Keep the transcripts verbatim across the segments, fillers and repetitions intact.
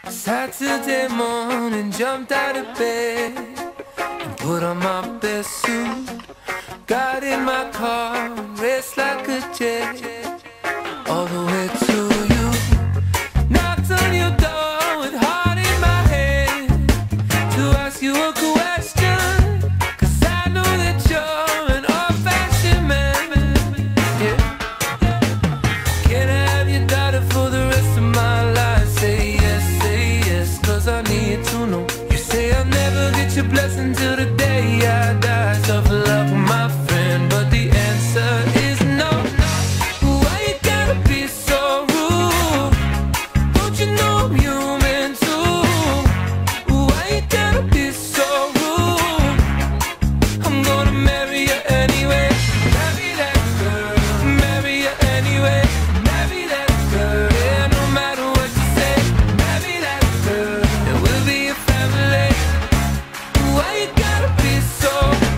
Saturday morning, jumped out of bed and put on my best suit. Got in my car and raced like a jet all the way to you. Knocked on your door with heart in my head to ask you a question, 'cause I know that you're an old-fashioned man. Yeah. Can I have your daughter for the rest of my life? Say yes, say yes, 'cause I need to know. You say I'll never get your blessing till the day I die. Tough luck, my friend, but the answer is no. Why you gotta be so rude? Don't you know I'm human too? Why you gotta be so rude? I'm gonna marry you anyway. Marry that girl, marry you anyway. Marry that girl, yeah, no matter what you say. Marry that girl, and we'll be a family. Why you gotta be so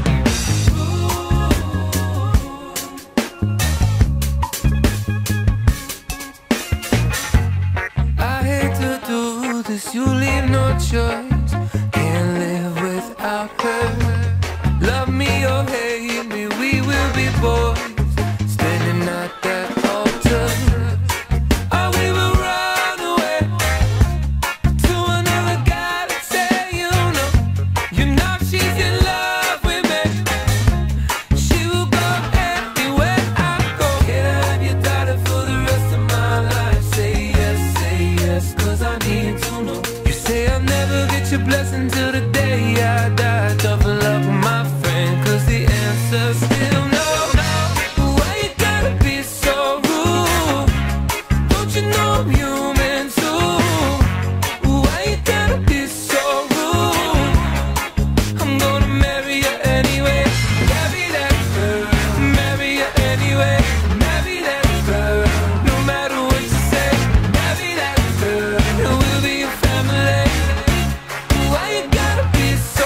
I hate to do this, you leave no choice. Can't live without her. Love me or hate me, we will be boys standing at that altar. Or we will run away to another guy to say, you know, you know she's in love with me. She will go anywhere I go. Can I have your daughter for the rest of my life? Say yes, say yes, 'cause I need to know. You say I'll never get your blessing till the day I die. Tough luck, my friend, 'cause the answer's still no. Why you gotta be so rude? Don't you know I'm human too? Why you gotta be so rude? I'm gonna marry you anyway. Marry that girl, marry you anyway. Marry that girl, no matter what you say. Marry that girl, and we'll be a family. Why you gotta be so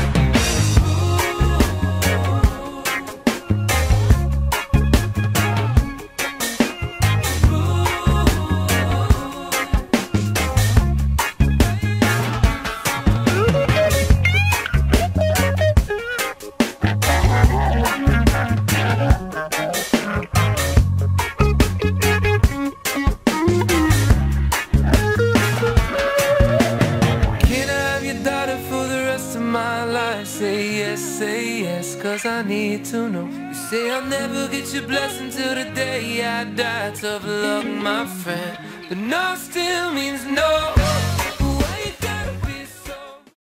Can I have your daughter for the rest of my life? Say yes, say yes, 'cause I need to know. You say I'll never get your blessing till the day I die. Tough luck, my friend, but no still means no.